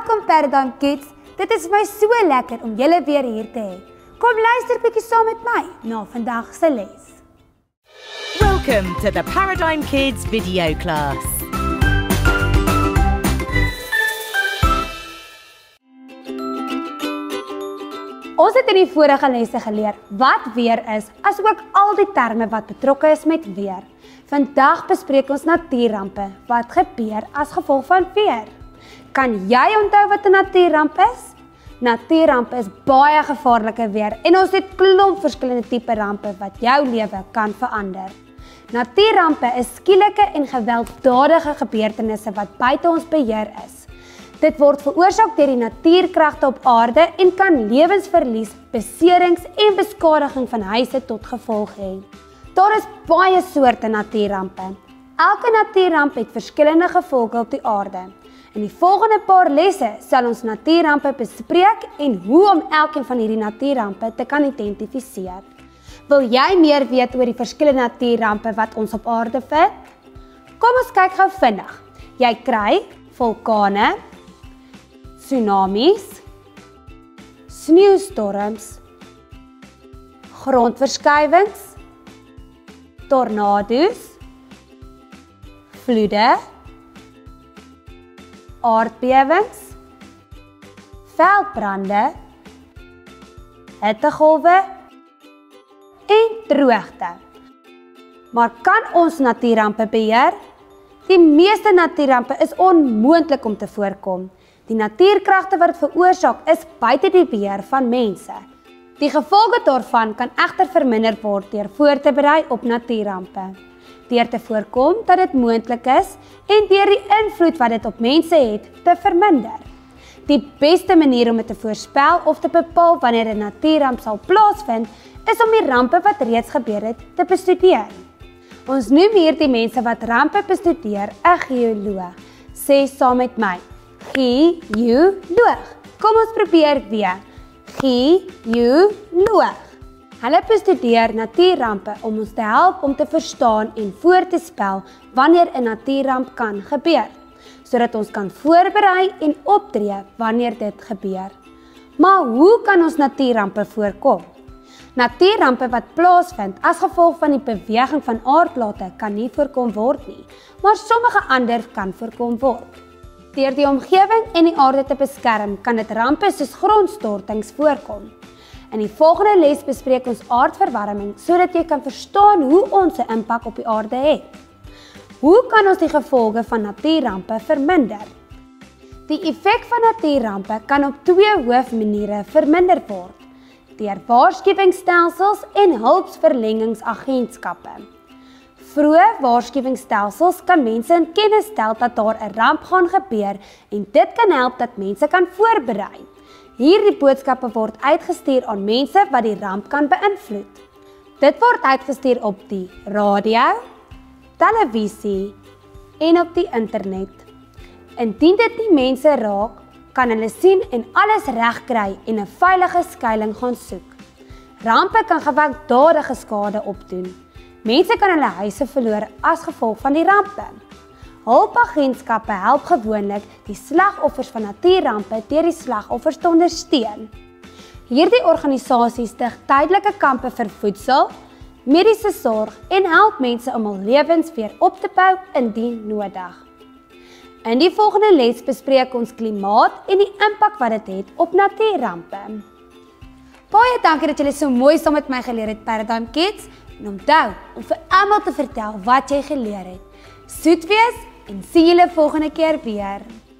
Welkom Paradigm Kids, dit is my so lekker om julle weer hier te hê. Kom luister bietjie saam met my na vandag se les. Welcome to the Paradigm Kids video class. Ons het in die vorige lesse geleer wat weer is, asook al die terme wat betrokke is met weer. Vandag bespreek ons natuurrampe, wat gebeur as gevolg van weer. Kan jy onthou wat 'n natuurramp is? Natuurrampe is baie gevaarlike weer en ons het klomp verskillende tipe rampe wat jou lewe kan verander. Natuurrampe is skielike en gewelddadige gebeurtenisse wat buite ons beheer is. Dit word veroorsaak deur die natuurkragte op aarde en kan lewensverlies, beserings en beskadiging van huise tot gevolg hê. Daar is baie soorte natuurrampe. Elke natuurramp het verskillende gevolge op die aarde. In die volgende paar lesse sal ons natuurrampe bespreek en hoe om elkeen van hierdie natuurrampe te kan identifiseer. Wil jy meer weet oor die verskillende natuurrampe wat ons op aarde vind? Kom ons kyk gou vinnig. Jy kry vulkane, tsunamies, sneeustorms, grondverskywings, tornado's, vloede, aardbewings, veldbrande, hittegolwe en droogte. Maar kan ons natuurrampe beheer? Die meeste natuurrampe is onmoontlik om te voorkom. Die natuurkragte wat veroorsaak is buite die beheer van mense. Die gevolge daarvan kan egter verminder word deur voor te berei op natuurrampe, deur te voorkom dat dit moontlik is en deur die invloed wat dit op mense het te verminder. Die beste manier om dit te voorspel of te bepaal wanneer 'n natuurramp sal plaasvind, is om die rampe wat reeds gebeur het te bestudeer. Ons noem hier die mense wat rampe bestudeer 'n geoloog. Sê saam met my: geoloog. Kom ons probeer weer. Geoloog. Hulle bestudeer natuurrampe om ons te help om te verstaan en voor te spel wanneer 'n natuurramp kan gebeur, sodat ons kan voorberei en optree wanneer dit gebeur. Maar hoe kan ons natuurrampe voorkom? Natuurrampe wat plaasvind as gevolg van die beweging van aardplate kan nie voorkom word nie, maar sommige ander kan voorkom word. Deur die omgewing en die aarde te beskerm, kan dit rampe soos grondstortings voorkom. In die volgende les bespreek ons aardverwarming sodat jy kan verstaan hoe ons 'n impak op die aarde het. Hoe kan ons die gevolge van natuurrampe verminder? Die effek van natuurrampe kan op twee hoofmaniere verminder word: deur waarskuwingsstelsels en hulpverlengingsagentskappe. Vroeë waarskuwingsstelsels kan mense in kennis stel dat daar 'n ramp gaan gebeur en dit kan help dat mense kan voorberei. Hierdie boodskappe word uitgestuur aan mense wat die ramp kan beïnvloed. Dit word uitgestuur op die radio, televisie en op die internet. Indien dit nie mense raak, kan hulle sien en alles regkry en 'n veilige skuilings gaan soek. Rampe kan gewelddadige skade opdoen. Mense kan hulle huise verloor as gevolg van die rampe. Hulpagentskappe help gewoonlik die slagoffers van natuurrampe deur die slagoffers te ondersteun. Hierdie organisasies stig tydelike kampe vir voedsel, mediese sorg en help mense om hul lewens weer op te bou indien nodig. In die volgende les bespreek ons klimaat en die impak wat dit het op natuurrampe. Baie dankie dat julle so mooi saam met my geleer het, Paradigm Kids. En onthou om vir almal te vertel wat jy geleer het. Soet wees en sien julle volgende keer weer.